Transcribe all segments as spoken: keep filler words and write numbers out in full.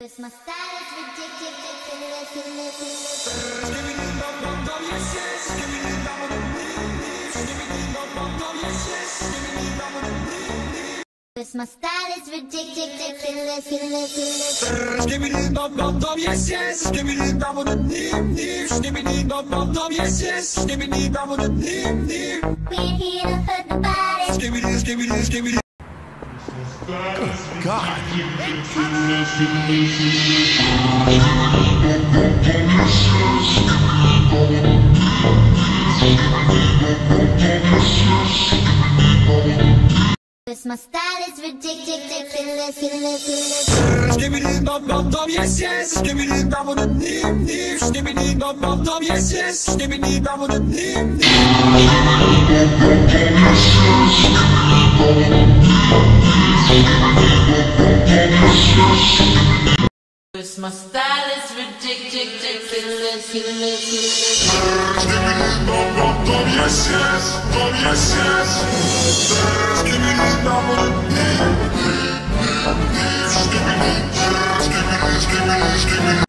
'Cause my style is ridiculous. Cause my style is ridiculous. Give me the dum dum dum, yes yes. Give me the dum dum dim dim. Give me the dum dum dum, yes yes. Give me the dum dum dim dim. We ain't here to hurt nobody. Give me this, give me this, give me this. Good God. Cause my style is ridiculous. Give me the dum dum dum, yes yes. Give me the dum dum dim dim. Give me the dum dum dum, yes yes. Give me the dum dum dim dim. Cause my style is ridiculous. Give me the dum dum dum, yes yes. Dum yes yes. Give me the dum dum dim dim. Give me this, give me this, give me this, give me this.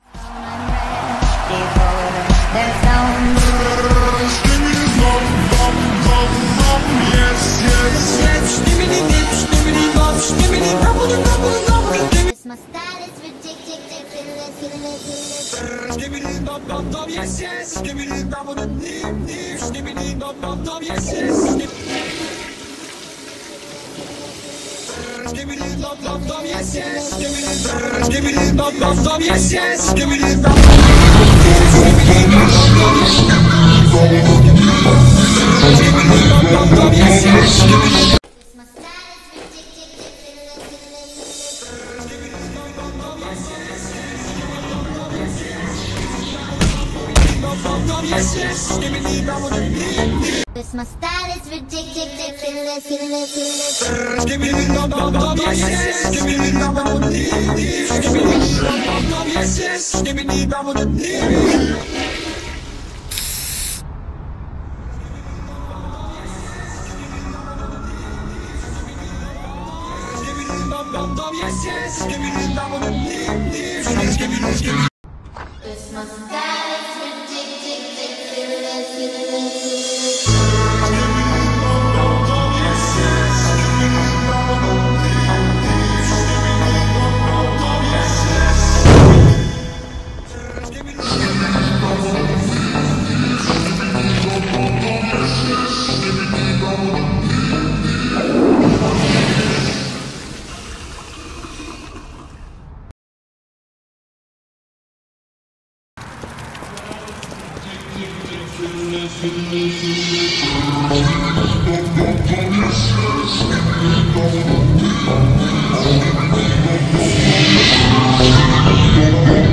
Give me the dum dum dum dum, yes yes yes. Give me the dips, give me the bumps, give me the double double double. Cause my style is ridiculous. Give me the dum dum dum, yes yes. Give me the dum dum dim dim. Give me the dum dum dum, yes yes. Give me the dum dum dum, yes yes. Give me the give me the dum dum dum, yes yes. Give me the dum dum dum, yes yes. Give me the My style is ridiculous. yes yes. Give me the dum dum dim. Cause my style is ridiculous. Give me the dum dum dum, yes yes. Give me the dum dum dim dim. Give me the dum dum dum, yes yes. Give me the dum dum dim. Give me the dum dum dum, yes yes. Give me the dum dum dim dim. Give me this, give me. Cause my style is ridiculous. Good